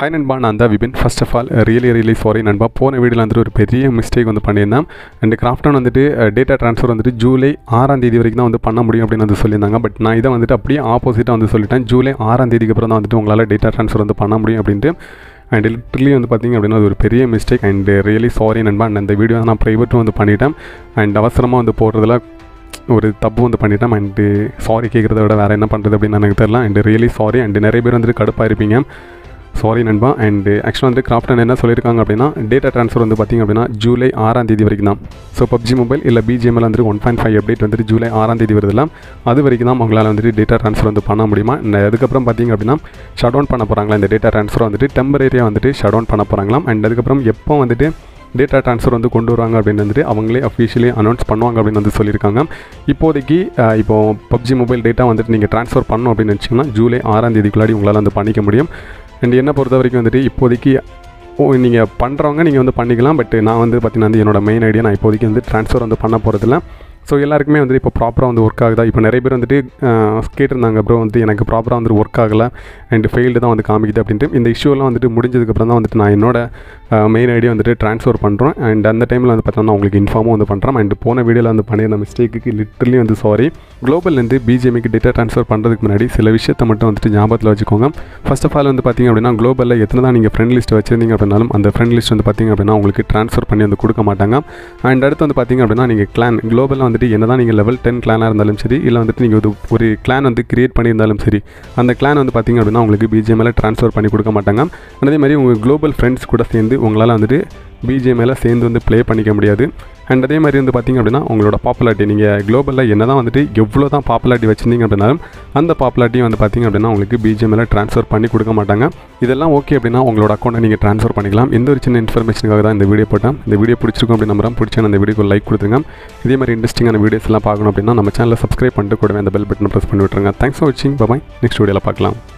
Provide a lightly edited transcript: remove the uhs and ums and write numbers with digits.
High நண்பா, நான் தான் Vipin. First of all really sorry நண்பா. போன வீடியோவில் வந்துட்டு ஒரு பெரிய மிஸ்டேக் வந்து பண்ணியிருந்தேன். அண்ட் கிராஃப்டான் வந்துட்டு டேட்டா ட்ரான்ஸ்ஃபர் வந்துட்டு ஜூலை 6ஆம் தேதி வரைக்கும் தான் வந்து பண்ண முடியும் அப்படின்னு வந்து சொல்லியிருந்தாங்க. பட் நான் இதை வந்துட்டு அப்படியே ஆப்போசிட்டாக வந்து சொல்லிட்டேன். ஜூலை 6ஆம் தேதிக்கு அப்புறம் தான் வந்துட்டு உங்களால் டேட்டா ட்ரான்ஸ்ஃபர் வந்து பண்ண முடியும் அப்படின்ட்டு. அண்ட் லிட்ரலி வந்து பார்த்திங்க அப்படின்னா அது ஒரு பெரிய மிஸ்டேக். அண்ட் ரியலி சாரி நண்பா. அண்ட் அந்த வீடியோ நான் ப்ரைவேட்டும் வந்து பண்ணிட்டேன். அண்ட் அவசரமாக வந்து போடுறதுல ஒரு தப்பு வந்து பண்ணிட்டேன். அண்டு சாரி கேட்குறத விட வேறு என்ன பண்ணுறது அப்படின்னு எனக்கு தெரியல. And really sorry. அண்டு நிறைய பேர் வந்துட்டு கடுப்பாக இருப்பீங்க. சாரி நண்பா. அண்டு ஆக்சுவலாக வந்து கிராஃப்டான் என்ன சொல்லியிருக்காங்க அப்படின்னா டேட்டா ட்ரான்ஸ்ஃபர் வந்து பார்த்திங்க அப்படின்னா ஜூலை 6ஆம் தேதி வரைக்கும் தான். ஸோ பப்ஜி மொபைல் இல்லை பிஜிஎம்எல் வந்துட்டு 1.5 அப்டேட் வந்துட்டு ஜூலை 6ஆம் தேதி வருதுல, அது வரைக்கும் தான் உங்களால் வந்துட்டு டேட்டா ட்ரான்ஸ்ஃபர் வந்து பண்ண முடியுமா. அதுக்கப்புறம் பார்த்திங்க அப்படின்னா ஷட் டவுன் பண்ண போகிறாங்களா இந்த டேட்டா ட்ரான்ஸ்ஃபர் வந்துட்டு டெம்பரரியாக வந்துட்டு ஷட் டவுன் பண்ண போகிறாங்களாம். அண்ட் அதுக்கப்புறம் எப்போ வந்துட்டு டேட்டா ட்ரான்ஸ்ஃபர் வந்து கொண்டு வருவாங்க அப்படின்னு வந்துட்டு அவங்களே அஃபிஷியலி அனௌன்ஸ் பண்ணுவாங்க அப்படின்னு வந்து சொல்லியிருக்காங்க. இப்போதைக்கு இப்போது பப்ஜி மொபைல் டேட்டா வந்துட்டு நீங்கள் ட்ரான்ஸ்ஃபர் பண்ணணும் அப்படின்னு வச்சிங்கன்னா ஜூலை 6ஆம் தேதிக்குள்ளாடி உங்களால் வந்து பண்ணிக்க முடியும். அண்ட் என்னை பொறுத்த வரைக்கும் வந்துட்டு இப்போதைக்கு நீங்கள் பண்ணுறவங்க நீங்கள் வந்து பண்ணிக்கலாம். பட் நான் வந்து பார்த்திங்கன்னா வந்து என்னோட மெயின் ஐடியா நான் இப்போதைக்கு வந்து ட்ரான்ஸ்ஃபர் வந்து பண்ண போகிறதில்ல. ஸோ எல்லாருக்குமே வந்துட்டு இப்போ ப்ராப்பராக வந்து ஒர்க் ஆகுதா. இப்போ நிறைய பேர் வந்துட்டு கேட்டிருந்தாங்க, ப்ரோ வந்து எனக்கு ப்ராப்பராக வந்துட்டு ஒர்க் ஆகலை அண்ட் ஃபெயில்டு தான் வந்து காமிக்குது அப்படின்ட்டு. இந்த இஷ்யூலாம் வந்துட்டு முடிஞ்சதுக்கப்புறம் தான் வந்துட்டு நான் என்னோட மெயின் ஐடியா வந்துட்டு ட்ரான்ஸ்ஃபர் பண்ணுறேன். அண்ட் அந்த டைமில் வந்து பார்த்தோம்னா உங்களுக்கு இன்ஃபார்மும் வந்து பண்ணுறேன். அண்ட் போன வீடியோவில் வந்து பண்ணியிருந்த மிஸ்டேக்கு லிட்டரலி வந்து சாரி. குளோபல்லேருந்து பிஜிஎம்க்கு டேட்டா ட்ரான்ஸ்ஃபர் பண்ணுறதுக்கு முன்னாடி சில விஷயத்தை மட்டும் வந்துட்டு ஞாபகத்தில் வச்சுக்கோங்க. ஃபர்ஸ்ட் ஆஃப் ஆல் வந்து பார்த்திங்க அப்படின்னா குளோபலில் எத்தனை தான் நீங்கள் ஃப்ரெண்ட் லிஸ்ட் வச்சிருந்தீங்க அப்படின்னாலும் அந்த ஃப்ரெண்ட் லிஸ்ட் வந்து பார்த்திங்க அப்படின்னா உங்களுக்கு ட்ரான்ஸ்ஃபர் பண்ணி வந்து கொடுக்க மாட்டாங்க. அண்ட் அடுத்து வந்து பார்த்திங்க அப்படின்னா நீங்கள் கிளான் குளோபலில் வந்துட்டு என்ன தான் நீங்கள் லெவல் 10 கிளானாக இருந்தாலும் சரி, இல்லை வந்துட்டு நீங்கள் ஒரு கிளான் வந்து கிரியேட் பண்ணியிருந்தாலும் சரி, அந்த கிளான் வந்து பார்த்திங்க அப்படின்னா உங்களுக்கு பிஜிஎம்எல் ட்ரான்ஸ்ஃபர் பண்ணி கொடுக்க மாட்டாங்க. அதே மாதிரி உங்கள் குளோபல் ஃப்ரெண்ட்ஸ் கூட சேர்ந்து உங்களால் வந்துட்டு பிஜிஎம்எல் சேர்ந்து வந்து ப்ளே பண்ணிக்க முடியாது. அண்ட் அதே மாதிரி வந்து பார்த்திங்க அப்படின்னா உங்களோட பாப்புலாரிட்டி நீங்கள் குளோபலில் என்ன தான் வந்துட்டு எவ்வளோ தான் பாப்புலாரிட்டி வச்சுருந்தீங்க அப்படின்னாலும் அந்த பாப்புலாரிட்டியும் வந்து பார்த்திங்க அப்படின்னா உங்களுக்கு பிஜிஎம்எல் ட்ரான்ஸ்ஃபர் பண்ணி கொடுக்க மாட்டாங்க. இதெல்லாம் ஓகே அப்படின்னா உங்களோட அக்கௌண்ட்டை நீங்கள் ட்ரான்ஸ்ஃபர் பண்ணிக்கலாம். எந்த ஒரு சின்ன இன்ஃபர்மேஷனுக்காக தான் இந்த வீடியோ போட்டேன். இந்த வீடியோ பிடிச்சிருக்கும் அப்படின்னு நம்புறேன். பிடிச்சா அந்த வீடியோக்கு லைக் கொடுத்துருங்க. இதே மாதிரி இன்ட்ரெஸ்டிங்கான வீடியோஸ் எல்லாம் பார்க்கணும் அப்படின்னா நம்ம சேனலை சப்ஸ்கிரைப் பண்ணிட்டு கூடவே அந்த பெல் பட்டனை ப்ரெஸ் பண்ணி விட்டுருங்க. தேங்க்ஸ் ஃபார் வாட்சிங். பாய். நெக்ஸ்ட் வீடியோவில் பார்க்கலாம்.